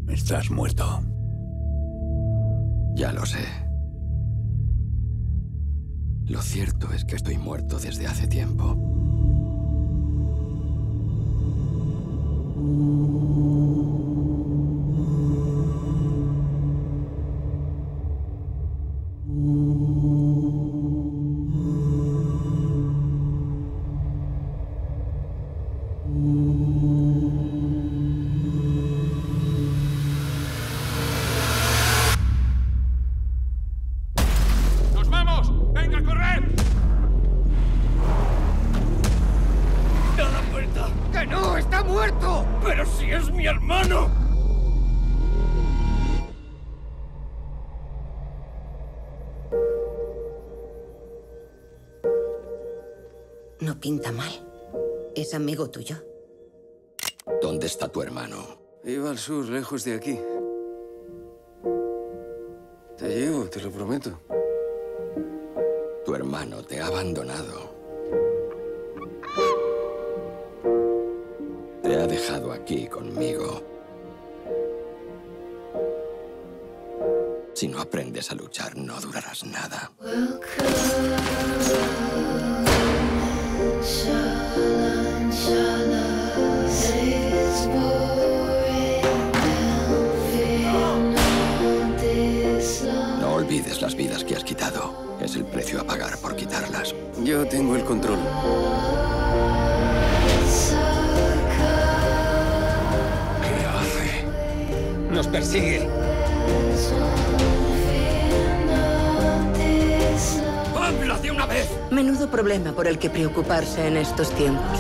Estás muerto. Ya lo sé. Lo cierto es que estoy muerto desde hace tiempo. ¡Nos vamos! ¡Venga, corred! ¡Da la vuelta! ¡Que no! ¡Está muerto! ¡Pero si es mi hermano! No pinta mal. ¿Es amigo tuyo? ¿Dónde está tu hermano? Iba al sur, lejos de aquí. Te llevo, te lo prometo. Tu hermano te ha abandonado. Te ha dejado aquí conmigo. Si no aprendes a luchar, no durarás nada. No olvides las vidas que has quitado. Es el precio a pagar por quitarlas. Yo tengo el control. ¿Qué hace? Nos persigue. ¡Habla de una vez! Menudo problema por el que preocuparse en estos tiempos.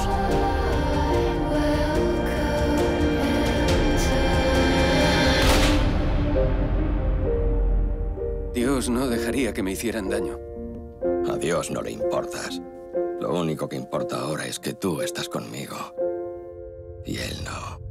Dios no dejaría que me hicieran daño. A Dios no le importas. Lo único que importa ahora es que tú estás conmigo. Y él no.